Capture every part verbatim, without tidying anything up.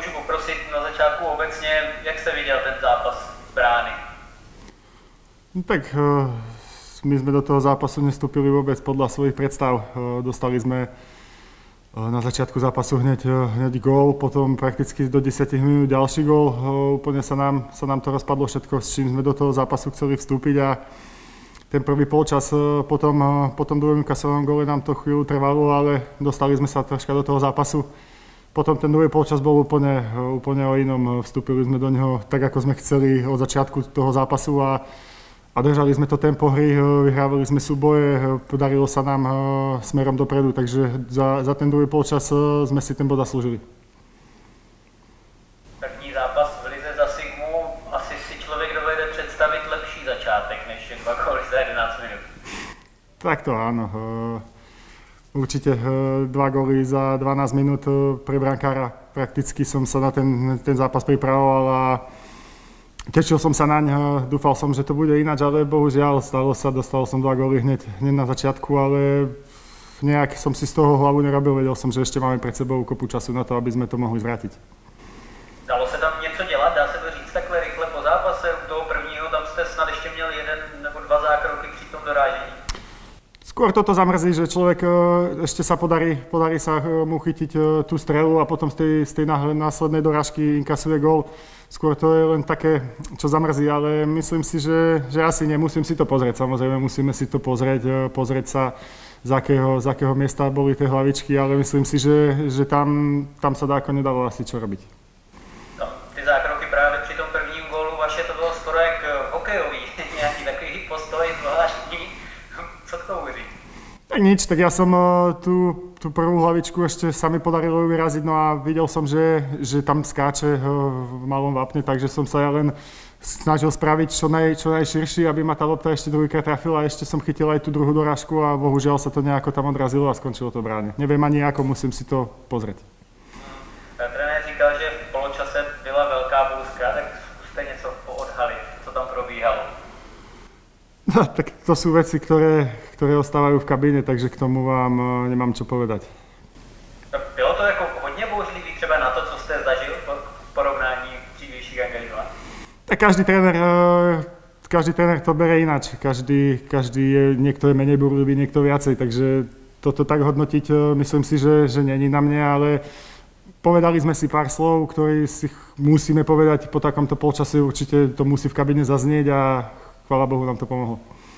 můžu poprosit na začátku obecně, jak jste viděl ten zápas z brány? No tak my sme do toho zápasu nestúpili vôbec podľa svojich predstav. Dostali sme na začiatku zápasu hneď, hneď gól, potom prakticky do desať minút ďalší gól. Úplne sa nám, sa nám to rozpadlo všetko, s čím sme do toho zápasu chceli vstúpiť a ten prvý polčas po tom, po tom druhom kasovom góle nám to chvíľu trvalo, ale dostali sme sa troška do toho zápasu. Potom ten druhý polčas bol úplne, úplne o inom. Vstúpili sme do neho tak, ako sme chceli od začiatku toho zápasu a A držali sme to tempo hry, vyhrávali sme súboje, podarilo sa nám smerom dopredu, takže za, za ten druhý polčas sme si ten bod zaslúžili. První zápas v lize za Sigmu, asi si člověk dovede představit lepší začátek než dva góly za jedenásť minút. Tak to áno. Určite dva góly za dvanásť minút pre brankára. Prakticky som sa na ten, ten zápas pripravoval a tešil som sa naň, dúfal som, že to bude ináč, ale bohužiaľ stalo sa, dostal som dva góly hneď, hneď na začiatku, ale nejak som si z toho hlavu nerobil, vedel som, že ešte máme pred sebou kopu času na to, aby sme to mohli zvrátiť. Dalo se tam něco dělat, dá se to říct takhle rychle po zápase, u toho prvního tam jste snad ještě měl jeden nebo dva zákroky při tom dorážení. Skôr toto zamrzí, že človek ešte sa podarí, podarí sa mu chytiť tú strelu a potom z tej, z tej následnej dorážky inkasuje gól. Skôr to je len také, čo zamrzí, ale myslím si, že, že asi nemusím si to pozrieť. Samozrejme musíme si to pozrieť, pozrieť sa, z akého, z akého miesta boli tie hlavičky, ale myslím si, že, že tam, tam sa dáko nedalo asi čo robiť. No, ty zákroky právě při tom prvním gólu vaše to bylo skoro jak hokejový, nějaký takový postoj zvláštní. Co k tomu říct? Tak nič, tak ja som tú, tú prvú hlavičku ešte sa mi podarilo ju vyraziť, no a videl som, že, že tam skáče v malom vápne, takže som sa ja len snažil spraviť čo, naj, čo najširší, aby ma tá lopta ešte druhýkrát trafila a ešte som chytil aj tú druhú dorážku a bohužiaľ sa to nejako tam odrazilo a skončilo to v bráne. Neviem ani ako, musím si to pozrieť. Hmm. Trenér říkal, že v poločase byla veľká bouřka, tak skúste něco poodhalit, co tam probíhalo. No, tak to sú veci, ktoré, ktoré ostávajú v kabíne, takže k tomu vám nemám čo povedať. Bylo to jako hodně bouřlivý třeba na to, co jste zažil v porovnání dřívějších angažmá? Tak každý tréner, každý tréner to bere ináč. Každý, každý je, niekto je menej búrlivý, niekto viacej, takže toto tak hodnotiť, myslím si, že, že není na mne, ale povedali sme si pár slov, ktoré si musíme povedať po takomto polčase, určite to musí v kabíne zaznieť a chvála Bohu, nám to pomohlo.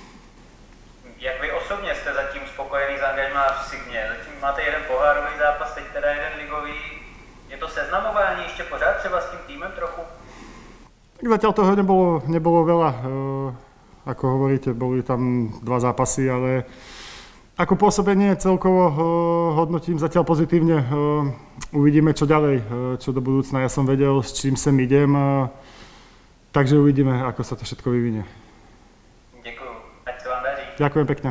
Jak vy osobně jste zatím spokojený s angažmá v Sigmě? Zatím máte jeden pohárový zápas, teď teda jeden ligový. Je to seznamování ještě pořád třeba s tím týmem trochu? Tak zatiaľ toho nebolo, nebolo veľa. E, ako hovoríte, boli tam dva zápasy, ale ako pôsobenie celkovo e, hodnotím zatiaľ pozitívne. E, uvidíme, čo ďalej, e, čo do budúcna. Ja som vedel, s čím sem idem, e, takže uvidíme, ako sa to všetko vyvinie. Ďakujem pekne.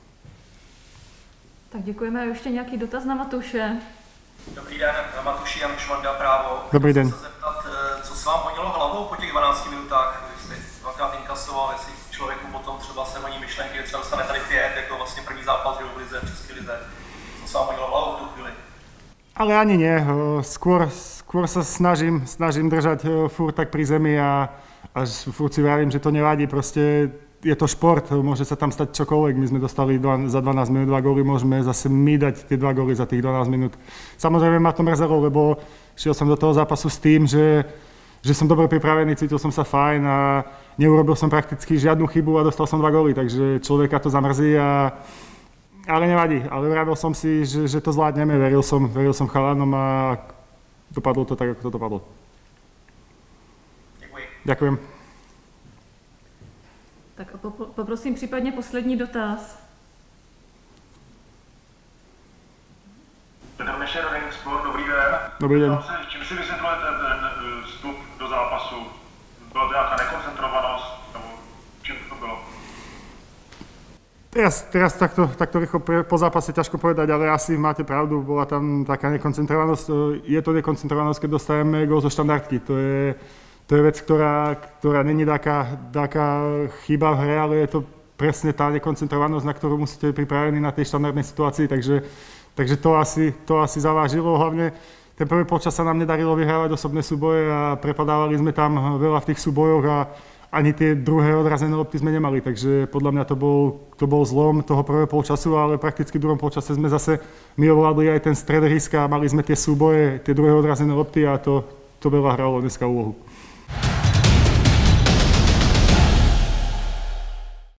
Tak děkujeme. Ještě nějaký dotaz na Matuše? Dobrý den, Matuši, Jan Švanda, Právo. Dobrý den. Chci se zeptat, co se vám honilo hlavou po těch dvanácti minutách, když jste dvakrát inkasoval, jestli člověku potom třeba se honí myšlenky, že třeba dostane tady pět, jako vlastně první zápas v lize, v České lize. Co se vám honilo hlavou v tu chvíli? Ale ani nie. Skôr, skôr sa snažím, snažím držať furt tak pri zemi a, a furt si vravím, že to nevadí. Proste je to šport, môže sa tam stať čokoľvek. My sme dostali dva, za dvanásť minút dva góly, môžeme zase my dať tie dva góly za tých dvanásť minút. Samozrejme ma to mrzelo, lebo šiel som do toho zápasu s tým, že, že som dobre pripravený, cítil som sa fajn a neurobil som prakticky žiadnu chybu a dostal som dva góly, takže človeka to zamrzí, a, ale nevadí. Ale vravil som si, že, že to zvládneme, veril som, veril som chalanom a dopadlo to tak, ako to dopadlo. Děkuji. Ďakujem. Tak poprosím případně poslední dotaz. Petr Mešer, Deník Sport, dobrý den. Dobrý den. Čím si vysvětlujete ten vstup do zápasu? Byla to nějaká nekoncentrovanost, nebo čím to bylo? Teraz, teraz takto, takto rýchlo po zápase ťažko povedať, ale asi máte pravdu, bola tam taká nekoncentrovanosť. Je to nekoncentrovanosť, keď dostajeme gól zo štandardky. To je, to je vec, ktorá, ktorá není taká, taká chyba v hre, ale je to presne tá nekoncentrovanosť, na ktorú musíte byť pripravení na tej štandardnej situácii, takže, takže to, asi, to asi zavážilo. Hlavne ten prvý polčas sa nám nedarilo vyhrávať osobné súboje a prepadávali sme tam veľa v tých súbojoch a ani tie druhé odrazené lopty sme nemali, takže podľa mňa to bol, to bol zlom toho prvého polčasu, ale prakticky v druhom polčase sme zase my ovládli aj ten stred ihriska a mali sme tie súboje, tie druhé odrazené lopty a to, to veľa hralo dneska úlohu.